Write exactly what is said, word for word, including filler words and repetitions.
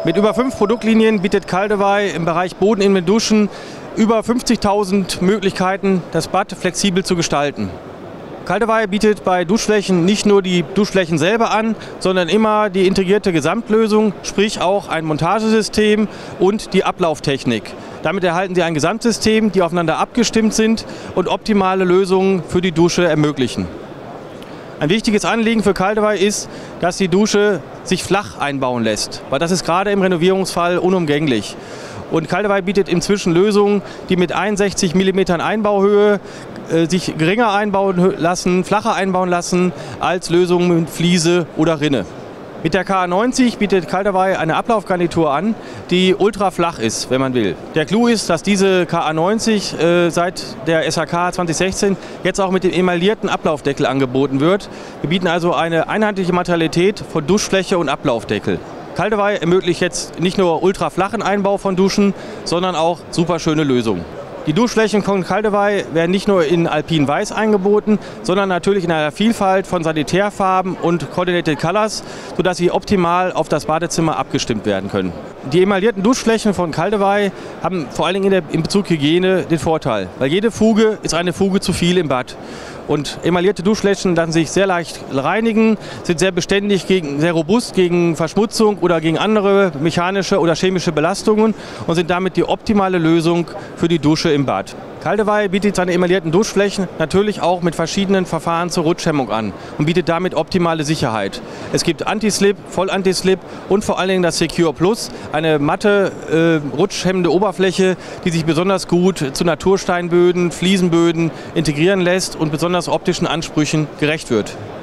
Mit über fünf Produktlinien bietet Caldaway im Bereich bodenebene Duschen über fünfzigtausend Möglichkeiten, das Bad flexibel zu gestalten. Caldaway bietet bei Duschflächen nicht nur die Duschflächen selber an, sondern immer die integrierte Gesamtlösung, sprich auch ein Montagesystem und die Ablauftechnik. Damit erhalten Sie ein Gesamtsystem, die aufeinander abgestimmt sind und optimale Lösungen für die Dusche ermöglichen. Ein wichtiges Anliegen für Caldaway ist, dass die Dusche sich flach einbauen lässt, weil das ist gerade im Renovierungsfall unumgänglich. Und Caldaway bietet inzwischen Lösungen, die mit einundsechzig Millimeter Einbauhöhe äh, sich geringer einbauen lassen, flacher einbauen lassen als Lösungen mit Fliese oder Rinne. Mit der K A neunzig bietet Caldaway eine Ablaufgarnitur an, die ultra flach ist, wenn man will. Der Clou ist, dass diese K A neunzig äh, seit der S H K zwanzig sechzehn jetzt auch mit dem emaillierten Ablaufdeckel angeboten wird. Wir bieten also eine einheitliche Materialität von Duschfläche und Ablaufdeckel. Caldaway ermöglicht jetzt nicht nur ultra flachen Einbau von Duschen, sondern auch super schöne Lösungen. Die Duschflächen von Caldaway werden nicht nur in Alpin Weiß angeboten, sondern natürlich in einer Vielfalt von Sanitärfarben und Coordinated Colors, sodass sie optimal auf das Badezimmer abgestimmt werden können. Die emaillierten Duschflächen von Caldaway haben vor allen Dingen in, der, in Bezug Hygiene den Vorteil, weil jede Fuge ist eine Fuge zu viel im Bad. Und emaillierte Duschflächen lassen sich sehr leicht reinigen, sind sehr beständig, gegen, sehr robust gegen Verschmutzung oder gegen andere mechanische oder chemische Belastungen und sind damit die optimale Lösung für die Dusche im Bad. Caldaway bietet seine emaillierten Duschflächen natürlich auch mit verschiedenen Verfahren zur Rutschhemmung an und bietet damit optimale Sicherheit. Es gibt Anti-Slip, Voll-Anti-Slip und vor allen Dingen das Secure Plus, eine matte, äh, rutschhemmende Oberfläche, die sich besonders gut zu Natursteinböden, Fliesenböden integrieren lässt und besonders optischen Ansprüchen gerecht wird.